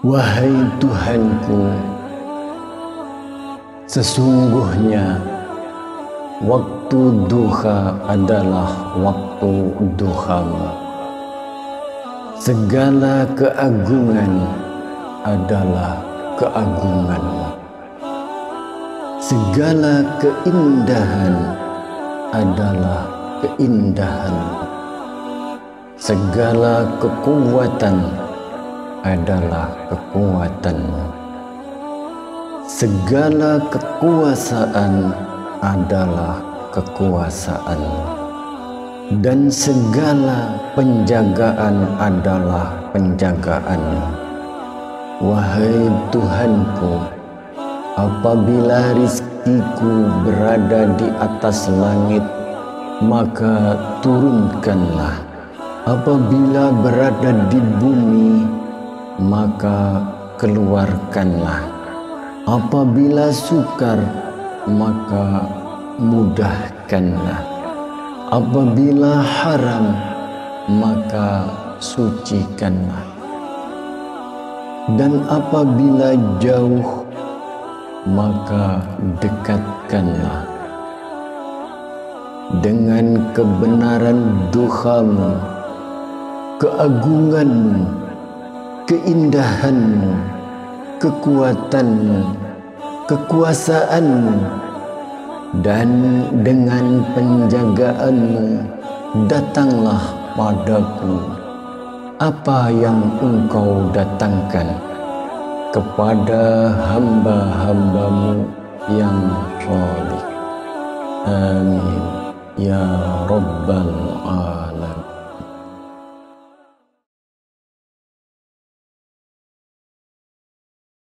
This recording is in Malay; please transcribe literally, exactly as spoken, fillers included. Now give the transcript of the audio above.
Wahai Tuhanku, sesungguhnya waktu duha adalah waktu duhamu. Segala keagungan adalah keagunganmu. Segala keindahan adalah keindahanmu. Segala kekuatan adalah kekuatanmu. Segala kekuasaan adalah kekuasaanmu. Dan segala penjagaan adalah penjagaanmu. Wahai Tuhanku, apabila rizkiku berada di atas langit, maka turunkanlah. Apabila berada di bumi, maka keluarkanlah. Apabila sukar, maka mudahkanlah. Apabila haram, maka sucikanlah. Dan apabila jauh, maka dekatkanlah. Dengan kebenaran duhamu, keagunganmu, keindahanmu, kekuatanmu, kekuasaanmu, dan dengan penjagaanmu datanglah padaku apa yang engkau datangkan kepada hamba-hambamu yang salih. Amin ya rabbal alamin.